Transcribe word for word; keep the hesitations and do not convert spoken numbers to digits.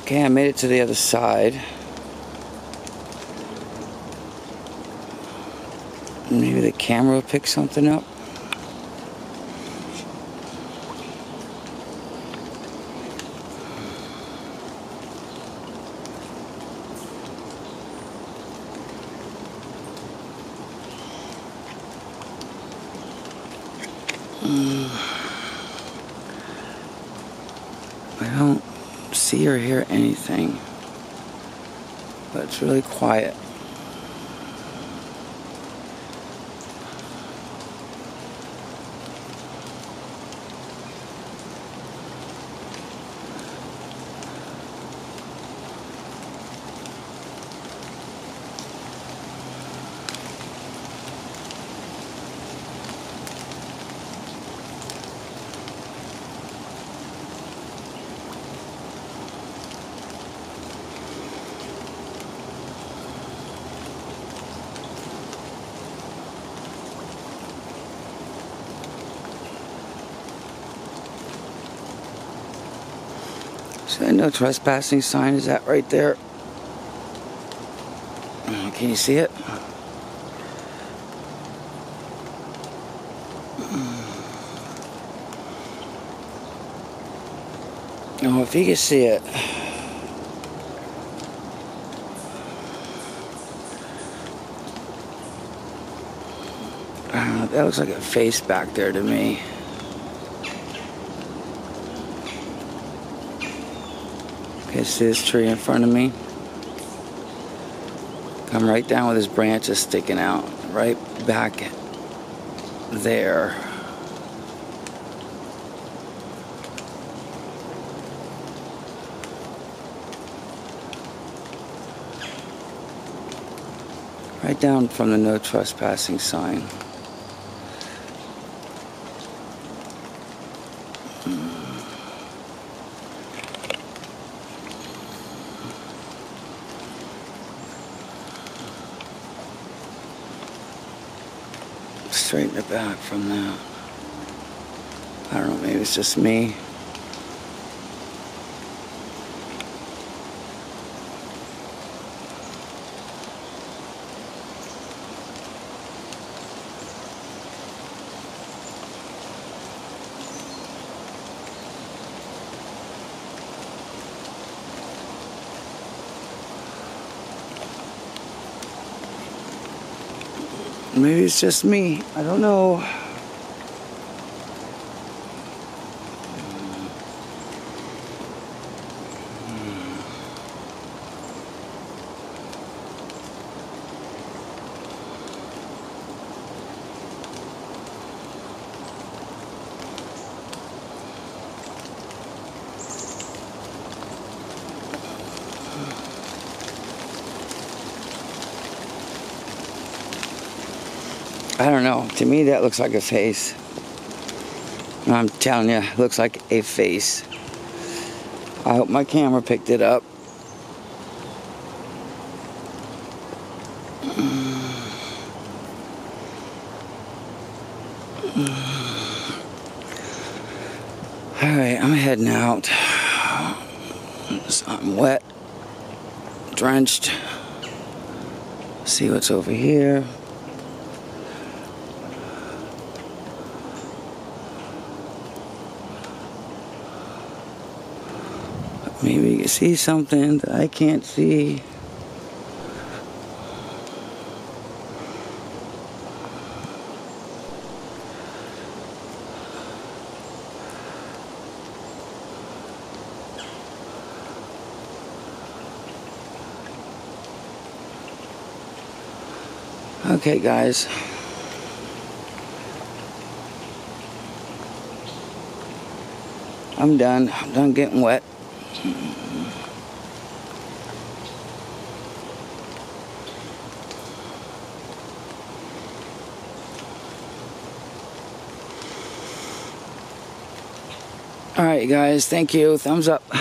Okay, I made it to the other side. Maybe the camera will pick something up. I don't see or hear anything, but it's really quiet. So that no trespassing sign, is that right there? Can you see it? Oh, if you can see it. Uh, that looks like a face back there to me. Okay, see this tree in front of me? Come right down with his branches sticking out. Right back there. Right down from the no trespassing sign. Straighten it back from that. I don't know, maybe it's just me. Maybe it's just me. I don't know. I don't know. To me, that looks like a face. I'm telling you, it looks like a face. I hope my camera picked it up. Alright, I'm heading out. I'm wet, drenched. See what's over here. Maybe you can see something that I can't see. Okay, guys. I'm done. I'm done getting wet. All right, guys. Thank you. Thumbs up.